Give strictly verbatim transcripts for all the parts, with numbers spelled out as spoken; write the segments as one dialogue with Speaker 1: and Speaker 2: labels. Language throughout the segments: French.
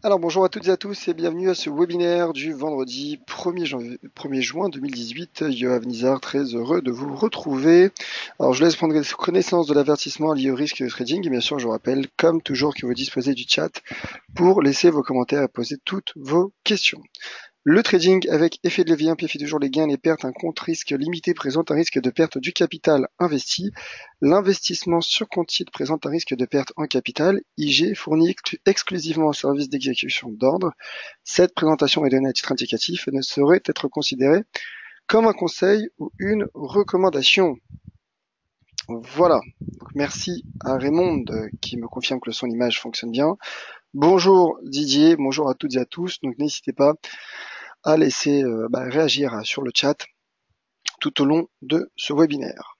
Speaker 1: Alors bonjour à toutes et à tous et bienvenue à ce webinaire du vendredi premier janvier, premier juin deux mille dix-huit. Yoav Nizar, très heureux de vous retrouver. Alors je laisse prendre connaissance de l'avertissement lié au risque de trading et bien sûr je vous rappelle comme toujours que vous disposez du chat pour laisser vos commentaires et poser toutes vos questions. Le trading avec effet de levier amplifie toujours les gains et les pertes. Un compte risque limité présente un risque de perte du capital investi. L'investissement sur compte titre présente un risque de perte en capital. I G fournit exclu exclusivement un service d'exécution d'ordre. Cette présentation est donnée à titre indicatif et ne saurait être considérée comme un conseil ou une recommandation. Voilà. Donc, merci à Raymond qui me confirme que le son et l'image fonctionnent bien. Bonjour Didier, bonjour à toutes et à tous. Donc n'hésitez pas à laisser euh, bah, réagir sur le chat tout au long de ce webinaire.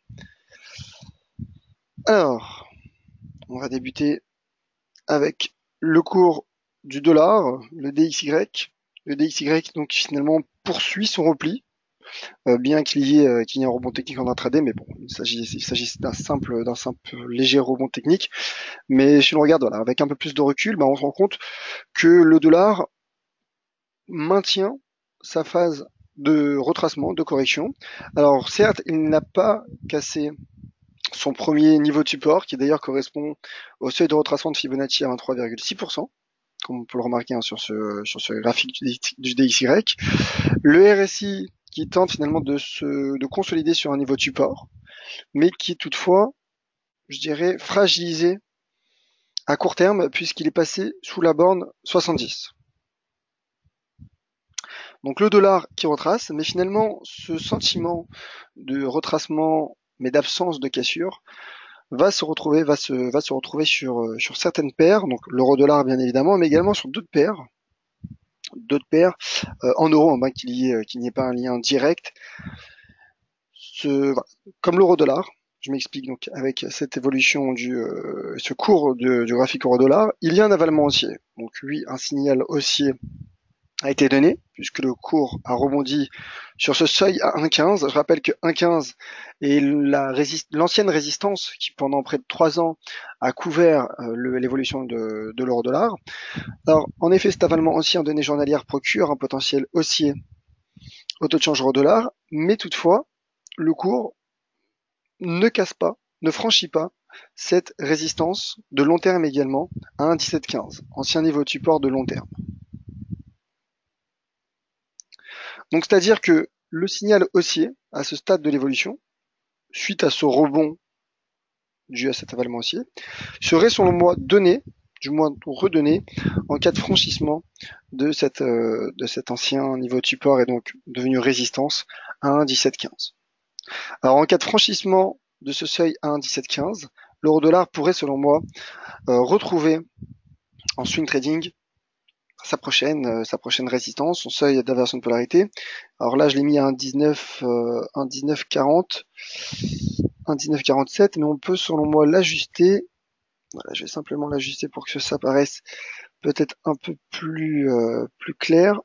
Speaker 1: Alors, on va débuter avec le cours du dollar, le D X Y. Le D X Y donc finalement poursuit son repli, euh, bien qu'il y ait euh, qu'il y ait un rebond technique en intraday, mais bon, il s'agit il s'agit d'un simple d'un simple léger rebond technique. Mais si on regarde voilà, avec un peu plus de recul, bah, on se rend compte que le dollar maintient sa phase de retracement, de correction. Alors certes, il n'a pas cassé son premier niveau de support, qui d'ailleurs correspond au seuil de retracement de Fibonacci à vingt-trois virgule six pour cent, comme on peut le remarquer hein, sur, ce, sur ce graphique du D X Y. Le R S I qui tente finalement de se de consolider sur un niveau de support, mais qui est toutefois, je dirais, fragilisé à court terme, puisqu'il est passé sous la borne soixante-dix. Donc le dollar qui retrace, mais finalement ce sentiment de retracement, mais d'absence de cassure, va se retrouver, va se, va se retrouver sur, sur certaines paires, donc l'euro-dollar bien évidemment, mais également sur d'autres paires, d'autres paires euh, en euros, hein, qu'il n'y ait, qu'il n'y ait pas un lien direct. Ce, voilà. Comme l'euro-dollar, je m'explique donc avec cette évolution du, euh, ce cours de, du graphique euro-dollar, il y a un avalement haussier. Donc oui, un signal haussier a été donné, puisque le cours a rebondi sur ce seuil à un virgule quinze. Je rappelle que un virgule quinze est la résist l'ancienne résistance qui, pendant près de trois ans, a couvert euh, l'évolution de, de l'euro-dollar. Alors, en effet, cet avalement haussier en données journalières procure un potentiel haussier au taux de change euro-dollar, mais toutefois, le cours ne casse pas, ne franchit pas cette résistance de long terme également à un virgule dix-sept quinze, ancien niveau de support de long terme. Donc c'est-à-dire que le signal haussier à ce stade de l'évolution, suite à ce rebond dû à cet avalement haussier, serait selon moi donné, du moins redonné, en cas de franchissement de, cette, euh, de cet ancien niveau de support et donc devenu résistance à un virgule dix-sept quinze. Alors en cas de franchissement de ce seuil à un virgule dix-sept quinze, l'euro-dollar pourrait selon moi euh, retrouver en swing trading sa prochaine, euh, sa prochaine résistance, son seuil d'inversion de polarité. Alors là, je l'ai mis à un dix-neuf, euh, un dix-neuf quarante, un dix-neuf quarante-sept, mais on peut selon moi l'ajuster. Voilà, je vais simplement l'ajuster pour que ça paraisse peut-être un peu plus, euh, plus clair.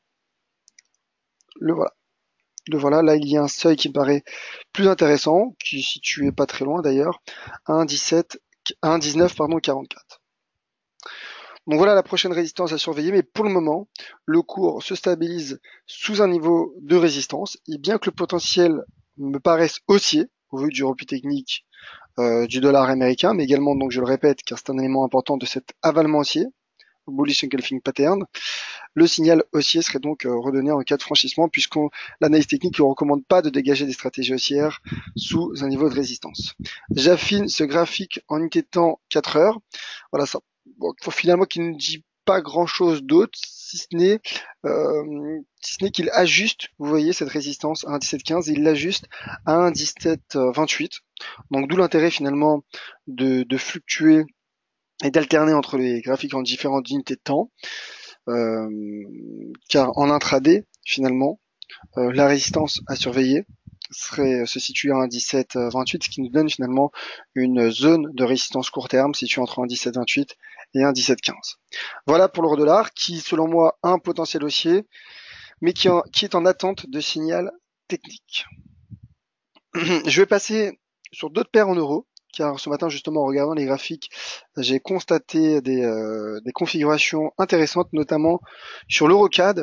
Speaker 1: Le voilà. Le voilà. Là, il y a un seuil qui me paraît plus intéressant, qui est situé pas très loin d'ailleurs, à un dix-sept, un dix-neuf, pardon, quarante-quatre. Donc voilà la prochaine résistance à surveiller, mais pour le moment, le cours se stabilise sous un niveau de résistance, et bien que le potentiel me paraisse haussier, au vu du repli technique euh, du dollar américain, mais également, donc je le répète, car c'est un élément important de cet avalement haussier, bullish engulfing pattern, le signal haussier serait donc euh, redonné en cas de franchissement, puisqu'on l'analyse technique ne recommande pas de dégager des stratégies haussières sous un niveau de résistance. J'affine ce graphique en unité de temps quatre heures. Voilà, ça, bon, finalement, qui ne dit pas grand-chose d'autre, si ce n'est euh, si ce n'est qu'il ajuste, vous voyez, cette résistance à un virgule dix-sept quinze, il l'ajuste à un virgule dix-sept vingt-huit. Donc d'où l'intérêt finalement de, de fluctuer et d'alterner entre les graphiques en différentes unités de temps. Euh, car en intraday, finalement, euh, la résistance à surveiller serait se situer à un virgule dix-sept vingt-huit, ce qui nous donne finalement une zone de résistance court terme située entre un virgule dix-sept vingt-huit et un virgule dix-sept quinze. Voilà pour l'euro dollar, qui selon moi a un potentiel haussier, mais qui, en, qui est en attente de signal technique. Je vais passer sur d'autres paires en euros. car ce matin, justement, en regardant les graphiques, j'ai constaté des, euh, des configurations intéressantes, notamment sur l'EuroCAD,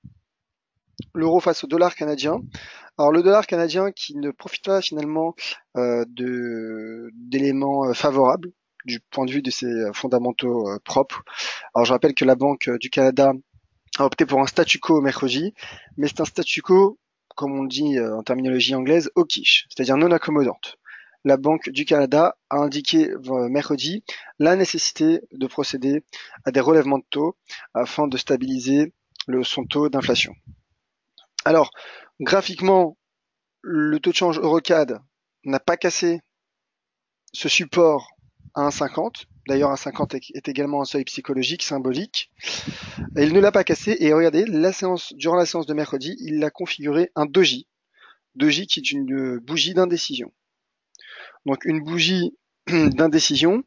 Speaker 1: l'euro face au dollar canadien. Alors le dollar canadien qui ne profite pas finalement euh, de d'éléments euh, favorables du point de vue de ses euh, fondamentaux euh, propres. Alors je rappelle que la Banque du Canada a opté pour un statu quo mercredi, mais c'est un statu quo, comme on dit euh, en terminologie anglaise, hawkish, c'est-à-dire non accommodante. La Banque du Canada a indiqué euh, mercredi la nécessité de procéder à des relèvements de taux afin de stabiliser le, son taux d'inflation. Alors, graphiquement, le taux de change EuroCAD n'a pas cassé ce support à un virgule cinquante. D'ailleurs, un virgule cinquante est également un seuil psychologique, symbolique. Et il ne l'a pas cassé. Et regardez, la séance, durant la séance de mercredi, il a configuré un doji. Doji qui est une bougie d'indécision. Donc une bougie d'indécision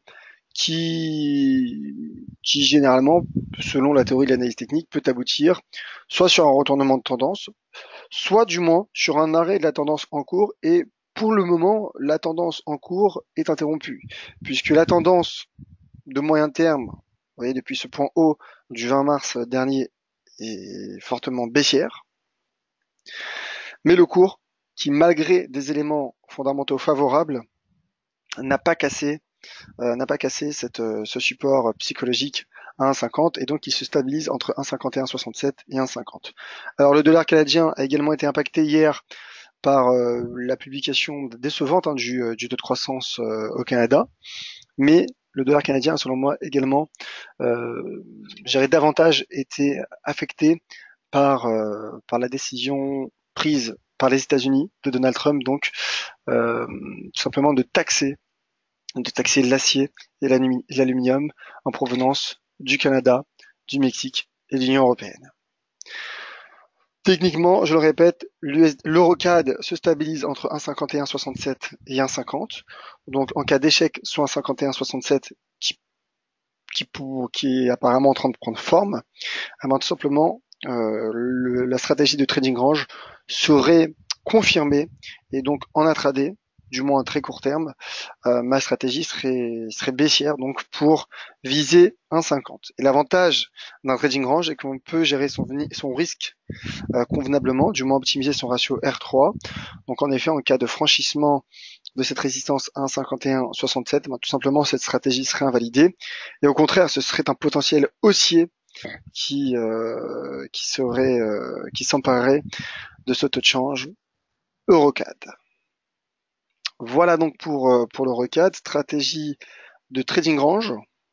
Speaker 1: qui, qui généralement, selon la théorie de l'analyse technique, peut aboutir soit sur un retournement de tendance, soit du moins sur un arrêt de la tendance en cours. Et pour le moment, la tendance en cours est interrompue, puisque la tendance de moyen terme, vous voyez, depuis ce point haut du vingt mars dernier, est fortement baissière. Mais le cours, qui malgré des éléments fondamentaux favorables, n'a pas cassé, euh, n'a pas cassé cette, euh, ce support psychologique à un virgule cinquante, et donc il se stabilise entre un virgule cinquante et un virgule soixante-sept et un virgule cinquante. Alors le dollar canadien a également été impacté hier par euh, la publication décevante hein, du, du taux de croissance euh, au Canada, mais le dollar canadien, selon moi, également, euh, j'aurais davantage été affecté par euh, par la décision prise par les États-Unis de Donald Trump, donc euh, tout simplement de taxer de taxer l'acier et l'aluminium en provenance du Canada, du Mexique et de l'Union européenne. Techniquement, je le répète, l'EuroCAD se stabilise entre un virgule cinquante et un virgule soixante-sept et un virgule cinquante. Donc en cas d'échec, soit un virgule cinquante et un virgule soixante-sept qui, qui, pour, qui est apparemment en train de prendre forme, alors tout simplement, euh, le, la stratégie de trading range serait confirmée, et donc en intraday, du moins à très court terme, euh, ma stratégie serait, serait baissière, donc pour viser un virgule cinquante. Et l'avantage d'un trading range est qu'on peut gérer son, son risque euh, convenablement, du moins optimiser son ratio R trois. Donc en effet, en cas de franchissement de cette résistance à un virgule cinquante et un virgule soixante-sept, ben, tout simplement cette stratégie serait invalidée. Et au contraire, ce serait un potentiel haussier qui euh, qui serait euh, qui s'emparerait de ce taux de change EuroCAD. Voilà donc pour euh, pour l'EuroCAD, stratégie de trading range.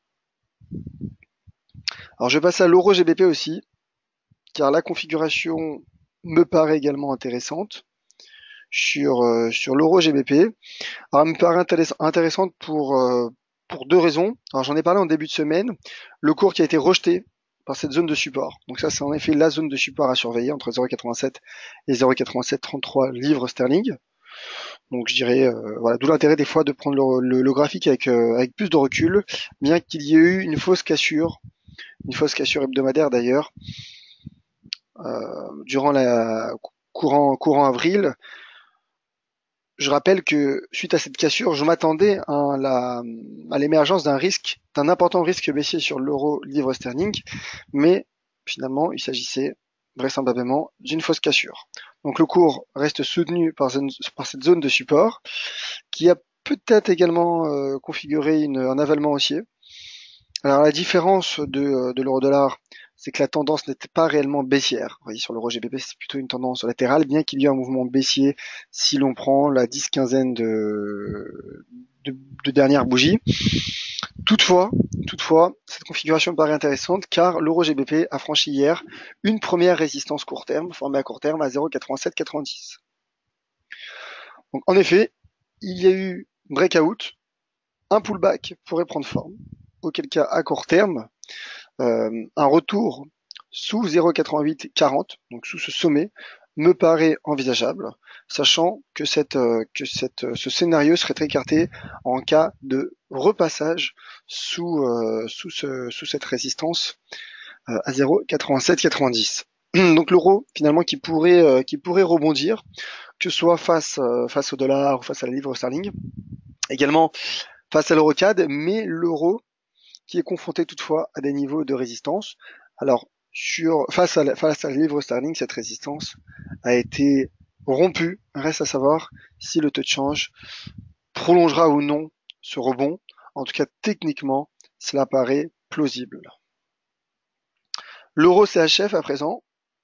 Speaker 1: Alors je vais passer à l'Euro G B P aussi, car la configuration me paraît également intéressante sur euh, sur l'Euro G B P. Alors elle me paraît intéress- intéressante pour euh, pour deux raisons. Alors j'en ai parlé en début de semaine, le cours qui a été rejeté par cette zone de support. Donc ça, c'est en effet la zone de support à surveiller entre zéro virgule quatre-vingt-sept et zéro virgule quatre-vingt-sept trente-trois livres sterling. Donc je dirais, euh, voilà, d'où l'intérêt des fois de prendre le, le, le graphique avec, euh, avec plus de recul, bien qu'il y ait eu une fausse cassure, une fausse cassure hebdomadaire d'ailleurs, euh, durant la courant, courant avril. Je rappelle que suite à cette cassure, je m'attendais à, la, à l'émergence d'un risque, d'un important risque baissier sur l'euro livre sterling, mais finalement il s'agissait vraisemblablement d'une fausse cassure. Donc le cours reste soutenu par, par cette zone de support, qui a peut-être également euh, configuré une, un avalement haussier. Alors la différence de, de l'euro-dollar, c'est que la tendance n'était pas réellement baissière. Vous voyez, sur l'euro G B P, c'est plutôt une tendance latérale, bien qu'il y ait un mouvement baissier si l'on prend la dix-quinzaine de, de, de dernières bougies. Toutefois, toutefois, cette configuration me paraît intéressante car l'euro G B P a franchi hier une première résistance court terme, formée à court terme à zéro virgule quatre-vingt-sept quatre-vingt-dix. Donc en effet, il y a eu breakout, un pullback pourrait prendre forme, auquel cas à court terme, euh, un retour sous zéro virgule quatre-vingt-huit quarante, donc sous ce sommet, me paraît envisageable, sachant que, cette, euh, que cette, ce scénario serait écarté en cas de repassage sous, euh, sous, ce, sous cette résistance euh, à zéro virgule quatre-vingt-sept quatre-vingt-dix. Donc l'euro finalement qui pourrait, euh, qui pourrait rebondir, que ce soit face, euh, face au dollar ou face à la livre sterling. également face à l'euro C A D, mais l'euro qui est confronté toutefois à des niveaux de résistance. Alors, sur, face à la, face à la livre sterling, cette résistance a été rompue. Reste à savoir si le taux de change prolongera ou non ce rebond. En tout cas, techniquement, cela paraît plausible. L'euro C H F à présent.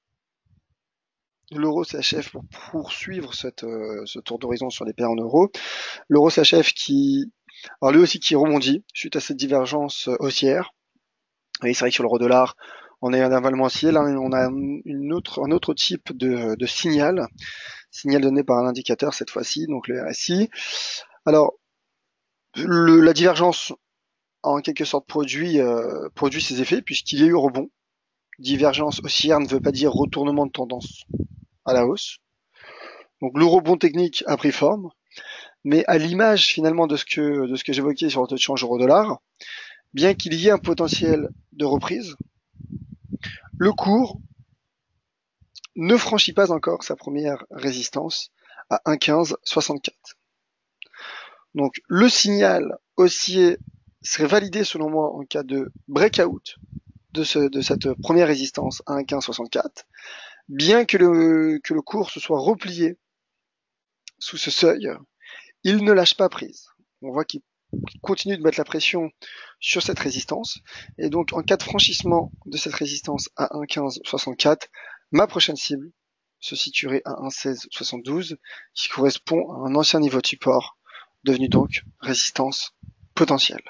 Speaker 1: L'euro C H F pour poursuivre cette, euh, ce tour d'horizon sur les paires en euros. L'euro C H F qui, alors lui aussi qui rebondit suite à cette divergence haussière. Et c'est vrai que sur l'euro dollar, on est un avalement haussier. Là, on a une autre, un autre type de, de signal, signal donné par un indicateur cette fois-ci, donc le R S I. Alors, le, la divergence a en quelque sorte produit, euh, produit ses effets puisqu'il y a eu rebond. Divergence haussière ne veut pas dire retournement de tendance à la hausse. Donc le rebond technique a pris forme, mais à l'image finalement de ce que de ce que j'évoquais sur le taux de change euro-dollar, bien qu'il y ait un potentiel de reprise, le cours ne franchit pas encore sa première résistance à un virgule quinze soixante-quatre. Donc le signal haussier serait validé selon moi en cas de breakout de, ce, de cette première résistance à un virgule quinze soixante-quatre, bien que le, que le cours se soit replié sous ce seuil, il ne lâche pas prise. On voit qu'il continue de mettre la pression sur cette résistance, et donc en cas de franchissement de cette résistance à un virgule quinze soixante-quatre, ma prochaine cible se situerait à un virgule seize soixante-douze, qui correspond à un ancien niveau de support, devenu donc résistance potentielle.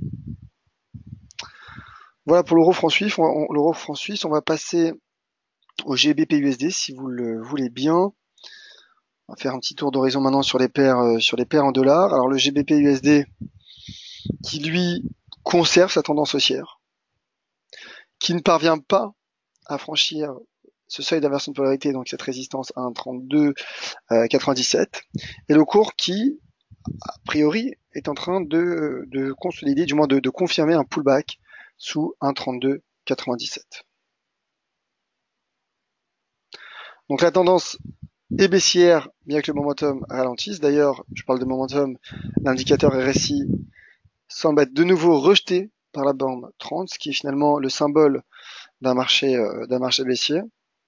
Speaker 1: Voilà pour l'euro franc suisse. L'euro franc suisse, on va passer au G B P U S D si vous le voulez bien. On va faire un petit tour d'horizon maintenant sur les paires, euh, sur les paires en dollars. Alors le G B P U S D qui lui conserve sa tendance haussière, qui ne parvient pas à franchir ce seuil d'inversion de polarité, donc cette résistance à un virgule trente-deux quatre-vingt-dix-sept, et le cours qui, a priori, est en train de, de consolider, du moins de, de confirmer un pullback sous un virgule trente-deux quatre-vingt-dix-sept. Donc la tendance est baissière, bien que le momentum ralentisse. D'ailleurs, je parle de momentum, l'indicateur R S I semble être de nouveau rejeté par la bande trente, ce qui est finalement le symbole d'un marché, euh, d'un marché baissier.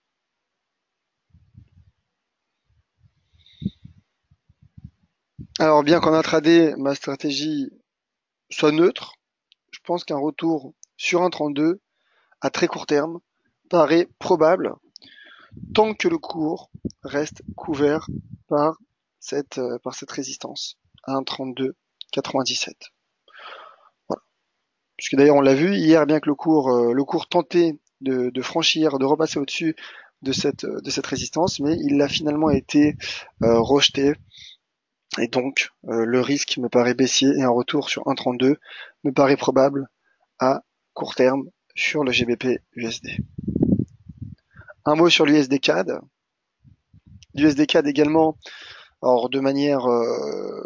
Speaker 1: Alors bien qu'en intraday, ma stratégie soit neutre, je pense qu'un retour sur un virgule trente-deux à très court terme paraît probable tant que le cours reste couvert par cette, euh, par cette résistance à un virgule trente-deux quatre-vingt-dix-sept. Voilà. Puisque d'ailleurs on l'a vu hier, bien que le cours, euh, le cours tentait de, de franchir, de repasser au-dessus de cette, de cette résistance, mais il a finalement été euh, rejeté. Et donc, euh, le risque me paraît baissier et un retour sur un virgule trente-deux me paraît probable à court terme sur le G B P U S D. Un mot sur l'U S D C A D. L'U S D C A D également, alors de manière euh,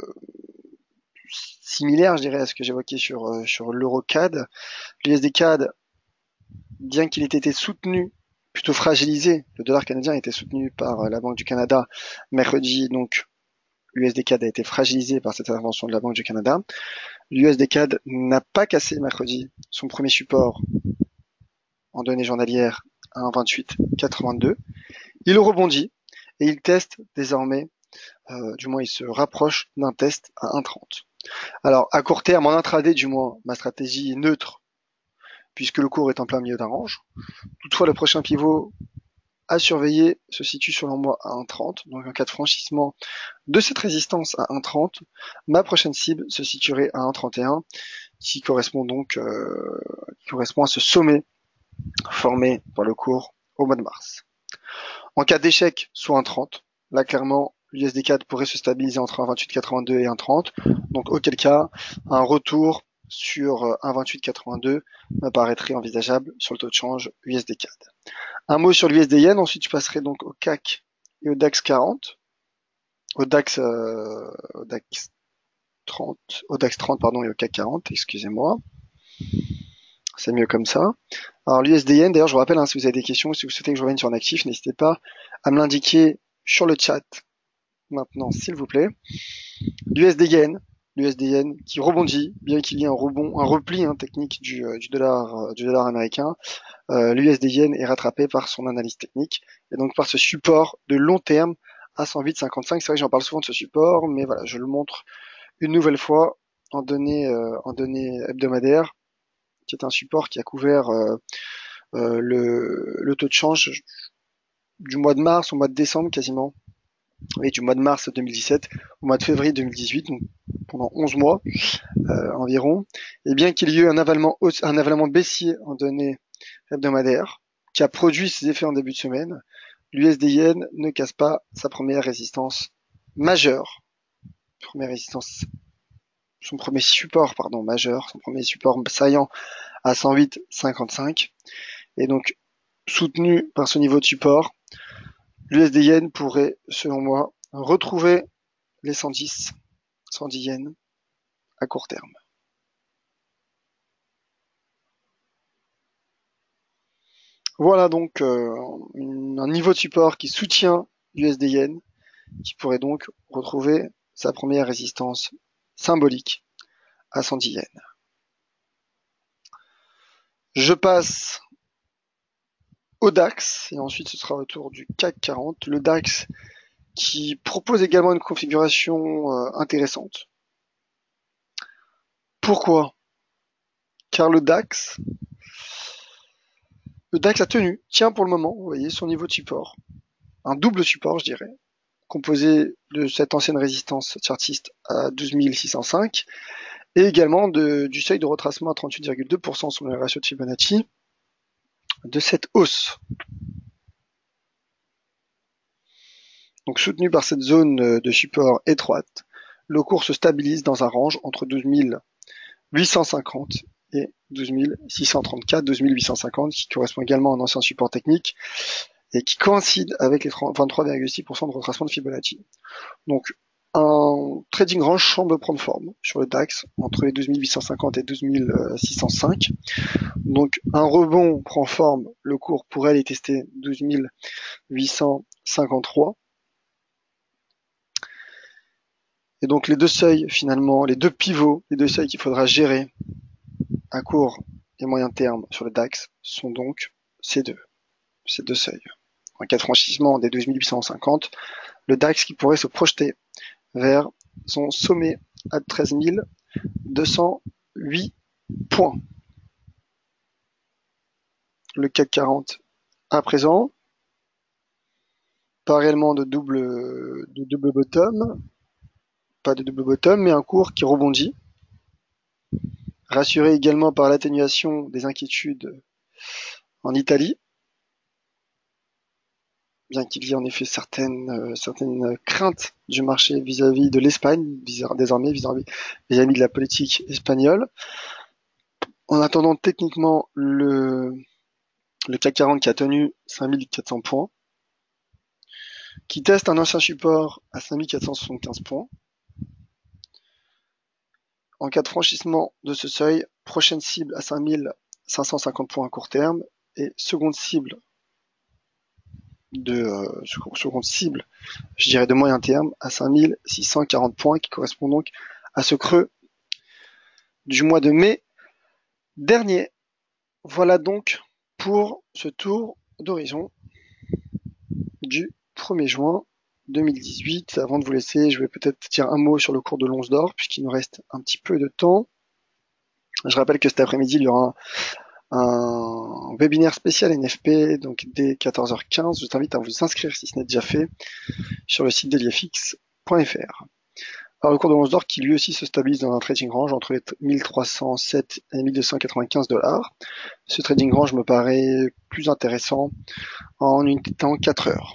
Speaker 1: similaire, je dirais, à ce que j'évoquais sur, euh, sur l'euro C A D. L'U S D C A D, bien qu'il ait été soutenu, plutôt fragilisé, le dollar canadien a été soutenu par la Banque du Canada mercredi, donc l'U S D C A D a été fragilisé par cette intervention de la Banque du Canada. L'U S D C A D n'a pas cassé mercredi son premier support en données journalières à un virgule vingt-huit quatre-vingt-deux. Il rebondit et il teste désormais, euh, du moins il se rapproche d'un test à un virgule trente. Alors à court terme, en intraday du moins, ma stratégie est neutre puisque le cours est en plein milieu d'un range. Toutefois, le prochain pivot à surveiller se situe selon moi à un virgule trente. Donc en cas de franchissement de cette résistance à un virgule trente, ma prochaine cible se situerait à un virgule trente et un, qui correspond donc euh, qui correspond à ce sommet formé par le cours au mois de mars. En cas d'échec sous un virgule trente, là clairement l'U S D C A D pourrait se stabiliser entre un virgule vingt-huit quatre-vingt-deux et un virgule trente. Donc auquel cas, un retour sur un virgule vingt-huit quatre-vingt-deux me paraîtrait envisageable sur le taux de change U S D C A D. Un mot sur l'U S D Yen, ensuite je passerai donc au C A C et au DAX quarante, au DAX, euh, au DAX trente, au DAX trente pardon et au C A C quarante, excusez-moi. C'est mieux comme ça. Alors l'U S D Yen, d'ailleurs je vous rappelle, hein, si vous avez des questions, si vous souhaitez que je revienne sur un actif, n'hésitez pas à me l'indiquer sur le chat maintenant, s'il vous plaît. L'U S D Yen, l'U S D yen qui rebondit, bien qu'il y ait un rebond, un repli hein, technique du, du dollar, du dollar américain. Euh, L'U S D yen est rattrapé par son analyse technique et donc par ce support de long terme à cent huit virgule cinquante-cinq. C'est vrai que j'en parle souvent de ce support, mais voilà, je le montre une nouvelle fois en données, euh, en données hebdomadaires, qui est un support qui a couvert euh, euh, le, le taux de change du mois de mars au mois de décembre quasiment, et du mois de mars deux mille dix-sept au mois de février deux mille dix-huit, donc pendant onze mois euh, environ. Et bien qu'il y ait eu un avalement, un avalement baissier en données hebdomadaires, qui a produit ses effets en début de semaine, l'U S D yen ne casse pas sa première résistance majeure, première résistance, son premier support pardon majeur, son premier support saillant à cent huit virgule cinquante-cinq, et donc soutenu par ce niveau de support, l'U S D yen pourrait, selon moi, retrouver les cent dix, cent dix yens à court terme. Voilà donc euh, un niveau de support qui soutient l'U S D yen, qui pourrait donc retrouver sa première résistance symbolique à cent dix yens. Je passe au DAX, et ensuite ce sera au tour du C A C quarante. Le DAX qui propose également une configuration euh, intéressante. Pourquoi? Car le DAX, le DAX a tenu, tient pour le moment, vous voyez, son niveau de support. Un double support, je dirais, composé de cette ancienne résistance chartiste à douze mille six cent cinq, et également de, du seuil de retracement à trente-huit virgule deux pour cent sur le ratio de Fibonacci de cette hausse. Donc soutenu par cette zone de support étroite, le cours se stabilise dans un range entre douze mille huit cent cinquante et douze mille six cent trente-quatre, douze mille huit cent cinquante, qui correspond également à un ancien support technique et qui coïncide avec les vingt-trois virgule six pour cent de retracement de Fibonacci. Donc un trading range semble prendre forme sur le DAX entre les douze mille huit cent cinquante et douze mille six cent cinq. Donc un rebond prend forme, le cours pourrait aller tester douze mille huit cent cinquante-trois. Et donc les deux seuils finalement, les deux pivots, les deux seuils qu'il faudra gérer à court et moyen terme sur le DAX sont donc ces deux, ces deux seuils. En cas de franchissement des douze mille huit cent cinquante, le DAX qui pourrait se projeter vers son sommet à treize mille deux cent huit points. Le C A C quarante à présent, pas réellement de double, de double bottom, pas de double bottom, mais un cours qui rebondit, rassuré également par l'atténuation des inquiétudes en Italie, bien qu'il y ait en effet certaines, euh, certaines craintes du marché vis-à-vis de l'Espagne, désormais vis-à-vis vis-à-vis de la politique espagnole. En attendant techniquement le, le C A C quarante qui a tenu cinq mille quatre cents points, qui teste un ancien support à cinq mille quatre cent soixante-quinze points. En cas de franchissement de ce seuil, prochaine cible à cinq mille cinq cent cinquante points à court terme et seconde cible de euh, seconde cible, je dirais de moyen terme, à cinq mille six cent quarante points, qui correspond donc à ce creux du mois de mai dernier. Voilà donc pour ce tour d'horizon du premier juin deux mille dix-huit. Avant de vous laisser, je vais peut-être dire un mot sur le cours de l'once d'or, puisqu'il nous reste un petit peu de temps. Je rappelle que cet après-midi, il y aura un, un webinaire spécial N F P, donc dès quatorze heures quinze. Je t'invite à vous inscrire si ce n'est déjà fait sur le site deliafx point f r. Alors le cours de l'once d'or qui lui aussi se stabilise dans un trading range entre les mille trois cent sept et mille deux cent quatre-vingt-quinze dollars. Ce trading range me paraît plus intéressant en une temps quatre heures.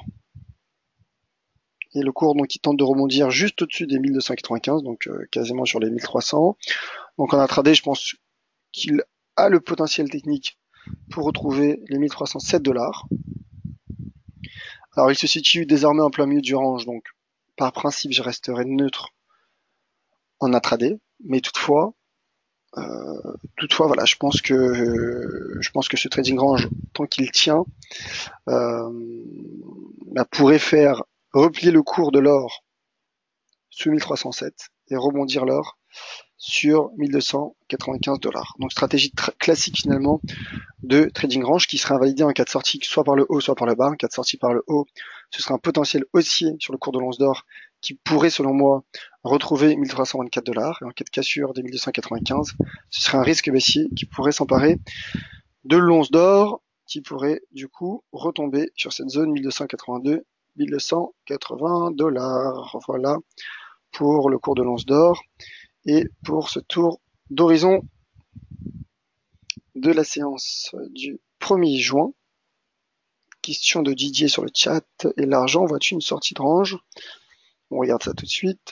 Speaker 1: Et le cours donc il tente de rebondir juste au-dessus des mille deux cent quatre-vingt-quinze, donc euh, quasiment sur les mille trois cents. Donc en intraday, je pense qu'il a le potentiel technique pour retrouver les mille trois cent sept dollars. Alors il se situe désormais en plein milieu du range, donc par principe je resterai neutre en intraday, mais toutefois, euh, toutefois voilà, je pense que euh, je pense que ce trading range, tant qu'il tient, euh, bah, pourrait faire replier le cours de l'or sous mille trois cent sept et rebondir l'or sur mille deux cent quatre-vingt-quinze dollars. Donc stratégie classique finalement de trading range qui serait invalidée en cas de sortie soit par le haut soit par le bas. En cas de sortie par le haut, ce serait un potentiel haussier sur le cours de l'once d'or qui pourrait selon moi retrouver mille trois cent vingt-quatre dollars. Et en cas de cassure des mille deux cent quatre-vingt-quinze, ce serait un risque baissier qui pourrait s'emparer de l'once d'or qui pourrait du coup retomber sur cette zone mille deux cent quatre-vingt-deux mille deux cent quatre-vingts dollars. Voilà pour le cours de l'once d'or et pour ce tour d'horizon de la séance du premier juin. Question de Didier sur le chat. Et l'argent, vois-tu une sortie de range? On regarde ça tout de suite.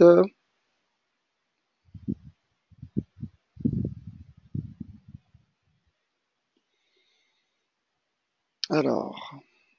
Speaker 1: Alors...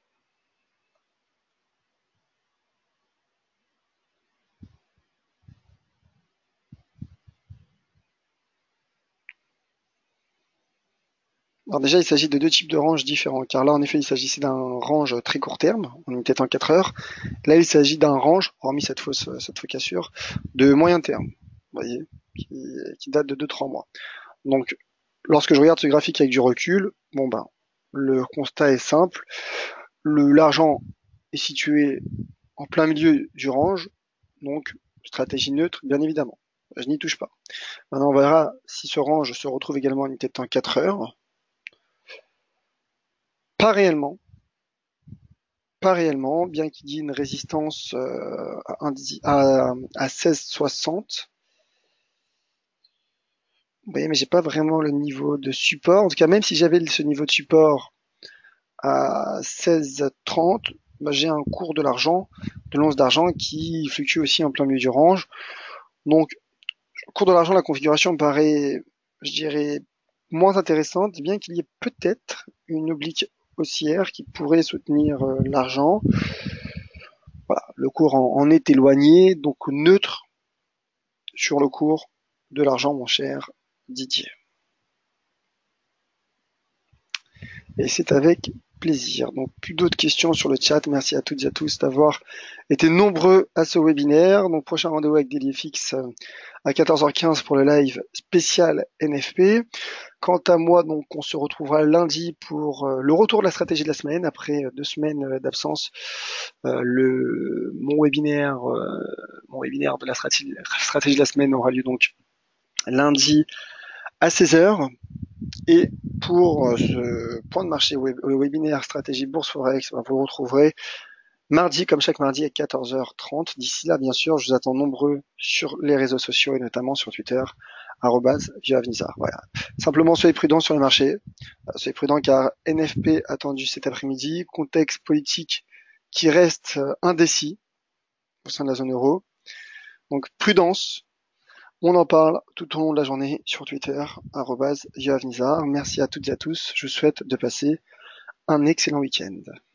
Speaker 1: Alors déjà, il s'agit de deux types de ranges différents, car là, en effet, il s'agissait d'un range très court terme, on était en quatre heures. Là, il s'agit d'un range, hormis cette fausse, cette fausse cassure, de moyen terme, vous voyez, qui, qui date de deux trois mois. Donc, lorsque je regarde ce graphique avec du recul, bon ben, le constat est simple. Le, l'argent est situé en plein milieu du range, donc stratégie neutre, bien évidemment. Je n'y touche pas. Maintenant, on verra si ce range se retrouve également en unité de temps quatre heures. Pas réellement. Pas réellement, bien qu'il y ait une résistance euh, à, à, à seize soixante. Vous voyez, mais j'ai pas vraiment le niveau de support. En tout cas, même si j'avais ce niveau de support à seize trente, bah, j'ai un cours de l'argent, de l'once d'argent qui fluctue aussi en plein milieu du range. Donc, le cours de l'argent, la configuration me paraît, je dirais, moins intéressante, bien qu'il y ait peut-être une oblique haussière qui pourrait soutenir euh, l'argent. Voilà, le cours en, en est éloigné, donc neutre sur le cours de l'argent, mon cher Didier. Et c'est avec plaisir. Donc plus d'autres questions sur le chat. Merci à toutes et à tous d'avoir été nombreux à ce webinaire. Donc prochain rendez-vous avec DailyFX à quatorze heures quinze pour le live spécial N F P. Quant à moi, donc on se retrouvera lundi pour le retour de la stratégie de la semaine après deux semaines d'absence. Euh, le mon webinaire, euh, mon webinaire de la stratégie, stratégie de la semaine aura lieu donc lundi à seize heures. Et pour ce point de marché web, le webinaire stratégie bourse forex, vous le retrouverez mardi, comme chaque mardi, à quatorze heures trente. D'ici là, bien sûr, je vous attends nombreux sur les réseaux sociaux et notamment sur Twitter, arobase viavenizar. Voilà. Simplement, soyez prudents sur les marchés. Soyez prudents car N F P attendu cet après-midi, contexte politique qui reste indécis au sein de la zone euro. Donc, prudence. On en parle tout au long de la journée sur Twitter, arobase viavenizar. Merci à toutes et à tous. Je vous souhaite de passer un excellent week-end.